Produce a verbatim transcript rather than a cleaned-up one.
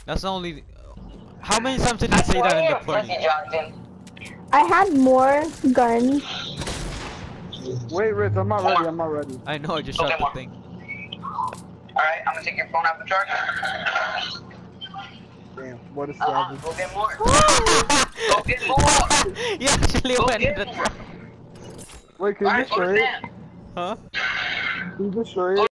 That's the only. How many times did he say that in the party? I had more guns. Wait, Rich, I'm not ready. I'm not ready. I know. I just shot the thing. Alright, I'm gonna take your phone out of the charger. Damn, what a Uh-huh, savage. go get more. Go get more. You actually Go went in get the more. truck. Wait, can you Alright, just go to straight? Sam. Huh? Can you just straight?